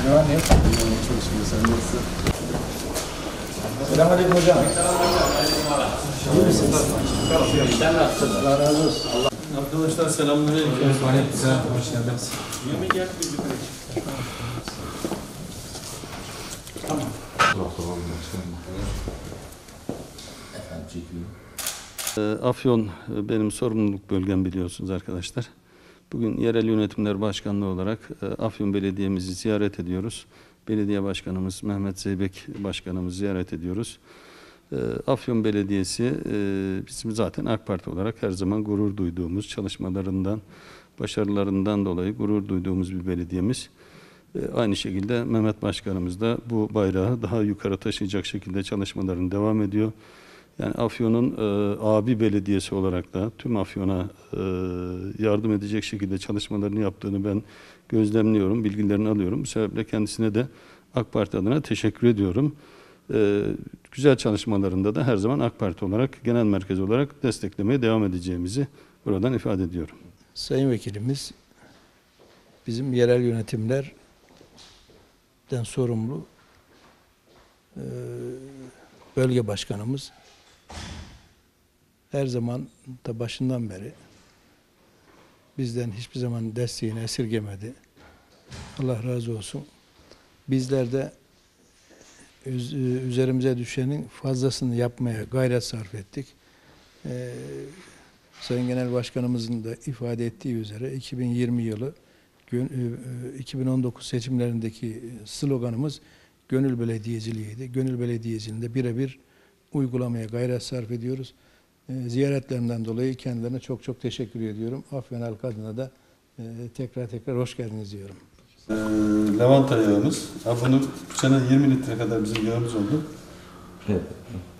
Ne var ne yok? Çalışmıyor sen nasılsın? Selamünaleyküm hocam. İyi misiniz? Sen nasılsın? Allah razı olsun. Arkadaşlar selamünaleyküm. Aleykümselam. Hoş geldiniz. Tamam. Efendim çekiyorum. Afyon benim sorumluluk bölgem biliyorsunuz arkadaşlar. Bugün Yerel Yönetimler Başkanlığı olarak Afyon Belediye'mizi ziyaret ediyoruz. Belediye Başkanımız Mehmet Zeybek Başkanımızı ziyaret ediyoruz. Afyon Belediyesi bizim zaten AK Parti olarak her zaman gurur duyduğumuz çalışmalarından, başarılarından dolayı gurur duyduğumuz bir belediyemiz. Aynı şekilde Mehmet Başkanımız da bu bayrağı daha yukarı taşıyacak şekilde çalışmalarını devam ediyor. Yani Afyon'un abi belediyesi olarak da tüm Afyon'a yardım edecek şekilde çalışmalarını yaptığını ben gözlemliyorum, bilgilerini alıyorum. Bu sebeple kendisine de AK Parti adına teşekkür ediyorum. Güzel çalışmalarında da her zaman AK Parti olarak, genel merkez olarak desteklemeye devam edeceğimizi buradan ifade ediyorum. Sayın Vekilimiz bizim yerel yönetimlerden sorumlu bölge başkanımız. Her zaman da başından beri bizden hiçbir zaman desteğini esirgemedi. Allah razı olsun. Bizler de üzerimize düşenin fazlasını yapmaya gayret sarf ettik. Sayın Genel Başkanımızın da ifade ettiği üzere 2020 yılı 2019 seçimlerindeki sloganımız gönül belediyeciliğiydi. Gönül belediyeciliğinde birebir uygulamaya gayret sarf ediyoruz. Ziyaretlerinden dolayı kendilerine çok çok teşekkür ediyorum. Afyon halkı adına da tekrar hoş geldiniz diyorum. Lavanta yağımız. Bunu bu sene 20 litre kadar bizim yağımız oldu. Evet.